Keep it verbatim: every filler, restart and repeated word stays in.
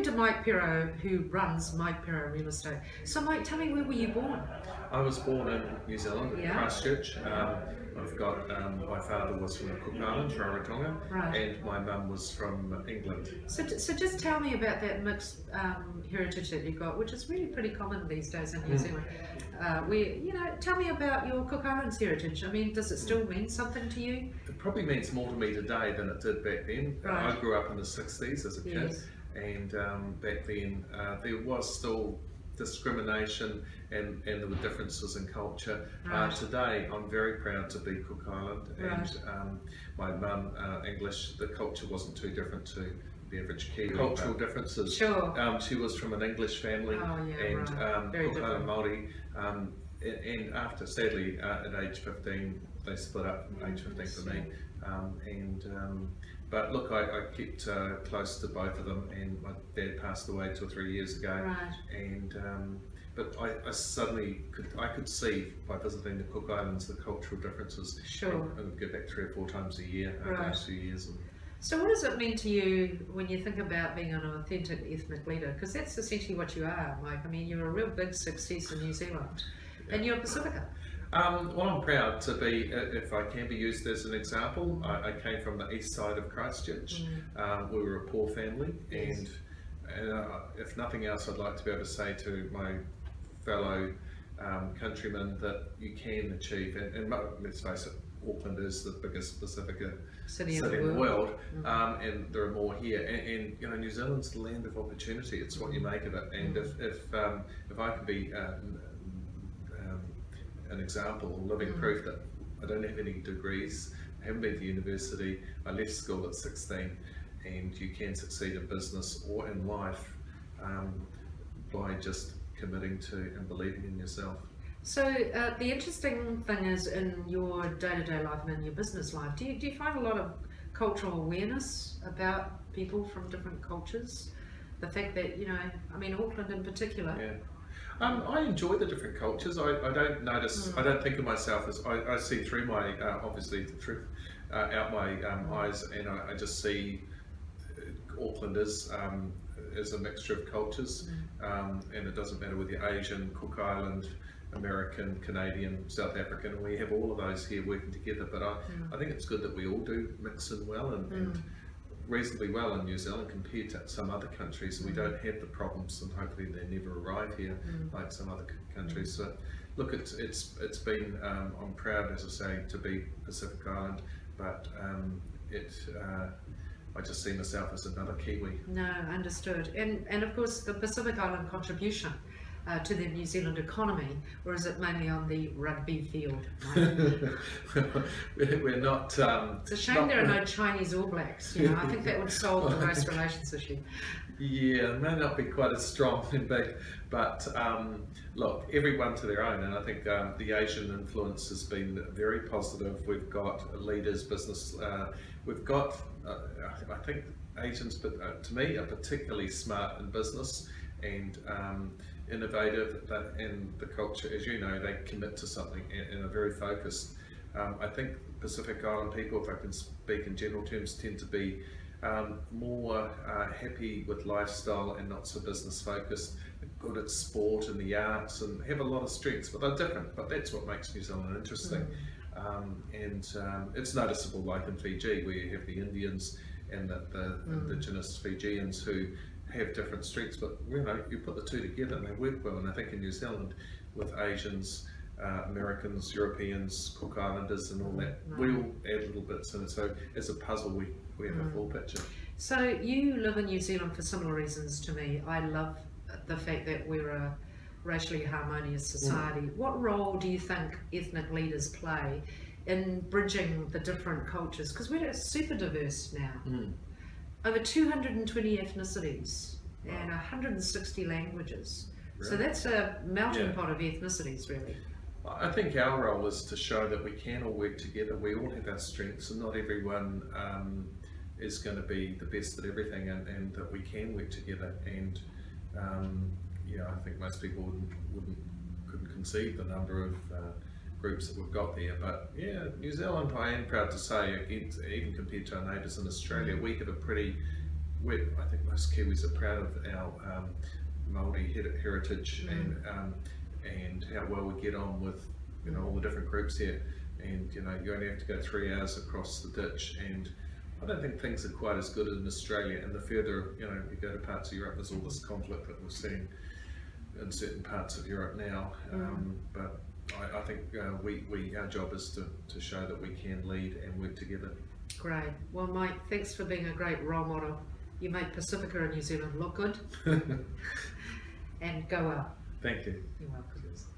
to Mike Pero, who runs Mike Pero Real Estate. So Mike, tell me, where were you born? I was born in New Zealand, in yeah. Christchurch. Um, I've got, um, my father was from Cook Islands, Rarotonga, right. and my mum was from England. So, so just tell me about that mixed um, heritage that you've got, which is really pretty common these days in New mm. Zealand. Uh, where, you know, tell me about your Cook Islands heritage. I mean, does it still mean something to you? It probably means more to me today than it did back then. Right. I grew up in the sixties as a kid, yes. and um, back then uh, there was still discrimination and, and there were differences in culture. Right. Uh, today I'm very proud to be Cook Island, and right. um, my mum, uh, English, the culture wasn't too different to the average Kiwi. Cultural differences. Sure. Um, she was from an English family, oh, yeah, and right. um, Very Cook different. Island Māori. Um, and after, sadly, uh, at age fifteen, they split up at age fifteen for me. Um, and um, but look, I, I kept uh, close to both of them, and my dad passed away two or three years ago. Right. And um, but I, I suddenly could I could see by visiting the Cook Islands the cultural differences. Sure. And I would go back three or four times a year over right. those few years. And, so what does it mean to you when you think about being an authentic ethnic leader? Because that's essentially what you are, Mike. I mean, you're a real big success in New Zealand, yeah. and you're a Pacifica. Um, well, I'm proud to be, if I can be used as an example, I, I came from the east side of Christchurch. Mm. Um, we were a poor family, yes. and, and uh, if nothing else, I'd like to be able to say to my fellow um, countrymen that you can achieve, and, and let's face it, Auckland is the biggest Pacifica city, city in the world, world. Mm-hmm. um, and there are more here. And, and you know, New Zealand's the land of opportunity. It's what you make of it. And mm-hmm. if if um, if I could be uh, um, an example, living mm-hmm. proof that I don't have any degrees, I haven't been to university, I left school at sixteen, and you can succeed in business or in life um, by just committing to and believing in yourself. So uh, the interesting thing is, in your day-to-day life and in your business life, do you, do you find a lot of cultural awareness about people from different cultures? The fact that, you know, I mean, Auckland in particular. Yeah. Um, I enjoy the different cultures. I, I don't notice, mm. I don't think of myself as, I, I see through my, uh, obviously through, uh, out my um, mm. eyes, and I, I just see Auckland as, um, as a mixture of cultures, mm. um, and it doesn't matter whether you're Asian, Cook Island, American, Canadian, South African. We have all of those here working together, but I, mm. I think it's good that we all do mix in well and, mm. and reasonably well in New Zealand compared to some other countries. Mm. We don't have the problems, and hopefully they never arrive here mm. like some other countries. Mm. So look, it's it's it's been, um, I'm proud, as I say, to be Pacific Island, but um, it uh, I just see myself as another Kiwi. No, understood. And and of course the Pacific Island contribution Uh, to the New Zealand economy, or is it mainly on the rugby field? We're not. Um, it's a shame not, there are no Chinese All Blacks. You know, I think that would solve the race relations issue. Yeah, it may not be quite as strong and big, but um, look, everyone to their own, and I think um, the Asian influence has been very positive. We've got leaders, business. Uh, we've got. Uh, I think Asians, but uh, to me, are particularly smart in business and. Um, innovative, that, and the culture, as you know, they commit to something and, and are very focused. Um, I think Pacific Island people, if I can speak in general terms, tend to be um, more uh, happy with lifestyle and not so business focused, good at sport and the arts, and have a lot of strengths, but they're different. But that's what makes New Zealand interesting. Mm. Um, and um, it's noticeable, like in Fiji, where you have the Indians and the, the mm. indigenous Fijians who have different strengths, but you know, you put the two together and they work well. And I think in New Zealand, with Asians, uh, Americans, Europeans, Cook Islanders and all that, right. we all add little bits in it. So as a puzzle, we, we have mm. a full picture. So you live in New Zealand for similar reasons to me. I love the fact that we're a racially harmonious society. Mm. What role do you think ethnic leaders play in bridging the different cultures? Because we're super diverse now. Mm. Over two hundred twenty ethnicities wow. and one hundred sixty languages. Really? So that's a melting yeah. pot of ethnicities, really. I think our role is to show that we can all work together. We all have our strengths, and not everyone um, is going to be the best at everything, and, and that we can work together. And um, yeah, I think most people wouldn't, wouldn't couldn't conceive the number of uh, groups that we've got there. But yeah, New Zealand, I am proud to say, even compared to our neighbours in Australia, we have a pretty we, I think most Kiwis are proud of our um, Māori her- heritage Mm. and um, and how well we get on with, you know, all the different groups here. And you know, you only have to go three hours across the ditch, and I don't think things are quite as good in Australia. And the further, you know, you go to parts of Europe, there's all this conflict that we're seeing in certain parts of Europe now. Um, mm. But I, I think uh, we, we our job is to, to show that we can lead and work together. Great. Well, Mike, thanks for being a great role model. You make Pacifica in New Zealand look good. And go out. Thank you. You're welcome.